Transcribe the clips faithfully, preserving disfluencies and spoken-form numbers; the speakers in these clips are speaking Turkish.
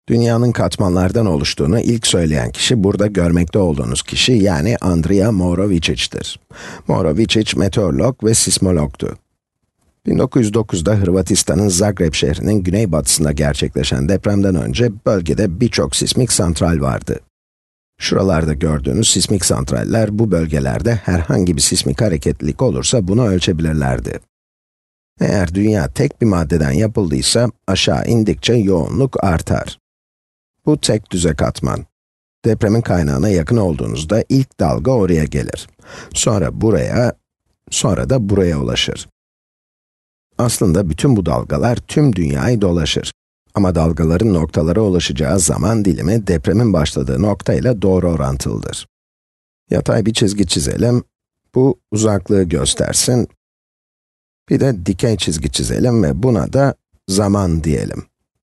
Dünyanın katmanlardan oluştuğunu ilk söyleyen kişi, burada görmekte olduğunuz kişi, yani Andrija Morovičić'tir. Morovičić, meteorolog ve sismologtu. bin dokuz yüz dokuzda Hırvatistan'ın Zagreb şehrinin güneybatısında gerçekleşen depremden önce bölgede birçok sismik santral vardı. Şuralarda gördüğünüz sismik santraller, bu bölgelerde herhangi bir sismik hareketlilik olursa bunu ölçebilirlerdi. Eğer dünya tek bir maddeden yapıldıysa, aşağı indikçe yoğunluk artar. Bu tek düze katman. Depremin kaynağına yakın olduğunuzda ilk dalga oraya gelir. Sonra buraya, sonra da buraya ulaşır. Aslında bütün bu dalgalar tüm dünyayı dolaşır. Ama dalgaların noktalara ulaşacağı zaman dilimi depremin başladığı noktayla doğru orantılıdır. Yatay bir çizgi çizelim. Bu uzaklığı göstersin. Bir de dikey çizgi çizelim ve buna da zaman diyelim.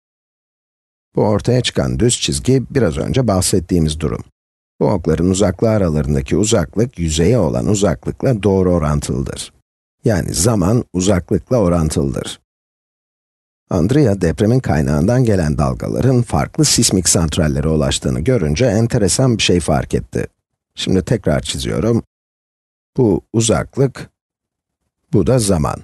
Bu ortaya çıkan düz çizgi, biraz önce bahsettiğimiz durum. Bu okların uzaklığı aralarındaki uzaklık, yüzeye olan uzaklıkla doğru orantılıdır. Yani zaman, uzaklıkla orantılıdır. Andrija, depremin kaynağından gelen dalgaların farklı sismik santrallere ulaştığını görünce enteresan bir şey fark etti. Şimdi tekrar çiziyorum. Bu uzaklık, bu da zaman.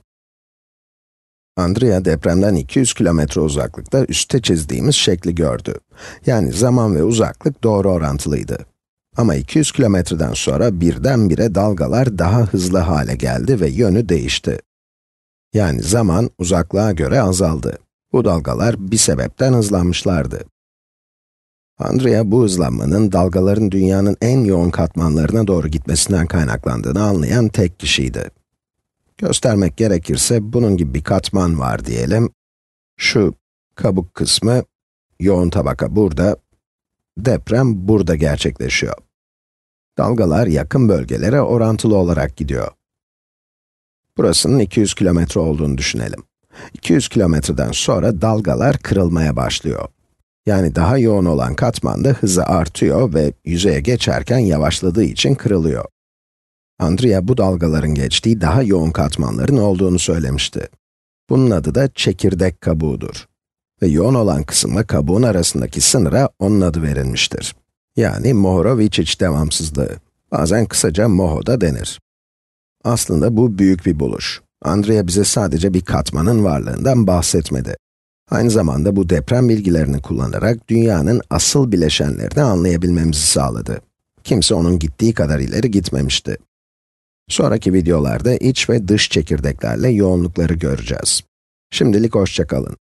Andrija, depremden iki yüz kilometre uzaklıkta üstte çizdiğimiz şekli gördü. Yani zaman ve uzaklık doğru orantılıydı. Ama iki yüz kilometreden sonra birdenbire dalgalar daha hızlı hale geldi ve yönü değişti. Yani zaman, uzaklığa göre azaldı. Bu dalgalar bir sebepten hızlanmışlardı. Andrija, bu hızlanmanın dalgaların dünyanın en yoğun katmanlarına doğru gitmesinden kaynaklandığını anlayan tek kişiydi. Göstermek gerekirse, bunun gibi bir katman var diyelim. Şu kabuk kısmı, yoğun tabaka burada, deprem burada gerçekleşiyor. Dalgalar yakın bölgelere orantılı olarak gidiyor. Burasının iki yüz kilometre olduğunu düşünelim. iki yüz kilometreden sonra dalgalar kırılmaya başlıyor. Yani daha yoğun olan katmanda hızı artıyor ve yüzeye geçerken yavaşladığı için kırılıyor. Andrija, bu dalgaların geçtiği daha yoğun katmanların olduğunu söylemişti. Bunun adı da çekirdek kabuğudur. Ve yoğun olan kısımla kabuğun arasındaki sınıra onun adı verilmiştir. Yani Morovičić devamsızlığı. Bazen kısaca MOHO da denir. Aslında bu büyük bir buluş. Andrija bize sadece bir katmanın varlığından bahsetmedi. Aynı zamanda bu deprem bilgilerini kullanarak dünyanın asıl bileşenlerini anlayabilmemizi sağladı. Kimse onun gittiği kadar ileri gitmemişti. Sonraki videolarda iç ve dış çekirdeklerle yoğunlukları göreceğiz. Şimdilik hoşça kalın.